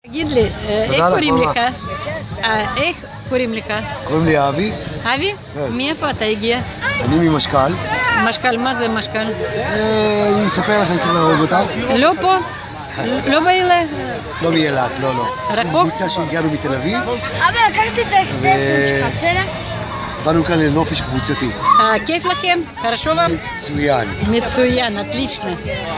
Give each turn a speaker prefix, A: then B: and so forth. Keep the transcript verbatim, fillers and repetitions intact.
A: תגיד לי, איך קוראים לך? איך קוראים לך?
B: קוראים לי אבי.
A: אבי? מאיפה אתה הגיע?
B: אני ממשקל.
A: משקל, מה זה משקל?
B: אני אספר לך, אני צריך להרוג אותך.
A: לא פה? לא באילת?
B: לא מאילת, לא, לא.
A: רחוק?
B: קבוצה שהגענו מתל אביב.
C: אבא, לקחתי את הסטייפון שלך, בסדר?
B: באנו כאן לנופש קבוצתי.
A: כיף לכם? хорошо вам?
B: מצוין.
A: מצוין, отлично.